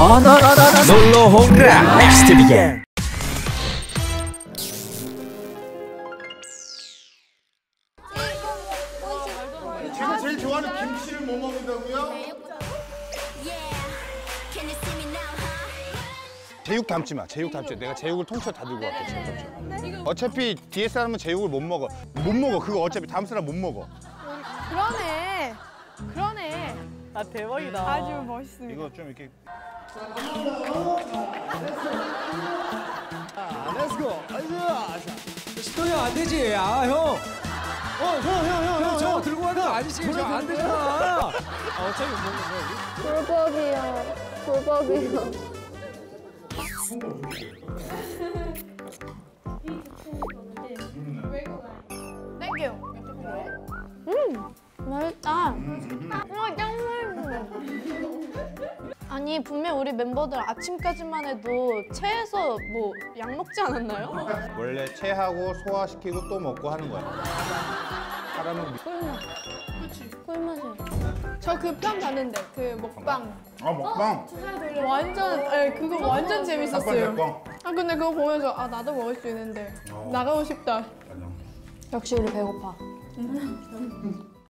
놀러 오라 넥스트 비겐. 제가 제일 좋아하는 김치를 뭐 먹는다고요? 제육 담지 마. 제육 담지 마. 내가 제육을 통째로 다 들고 갈게. 제육 담지 마. 어차피 뒤에 사람은 제육을 못 먹어. 못 먹어. 그거 어차피 다음 사람 못 먹어. 그러네. 그러네. 아 대박이다. 아주 멋있습니다. 이거 좀 이렇게. 렛츠고. 시동이 안 되지. 아 형. 형 저거 들고 가는 거 아니지? 저거 안 되잖아. 어차피 먹는 거야. 돌박이요. 땡큐. 맛있다. 와, 짱 맛있어. 아니, 분명 우리 멤버들 아침까지만 해도 체해서 뭐 약 먹지 않았나요? 원래 체하고 소화시키고 또 먹고 하는 거야. 사람은 꿀맛이야. 저 그 편 봤는데 그 먹방. 먹방. 완전 그거 완전 재밌었어요. 먹방. 아 근데 그거 보면서 아 나도 먹을 수 있는데 나가고 싶다. 역시 우리 배고파.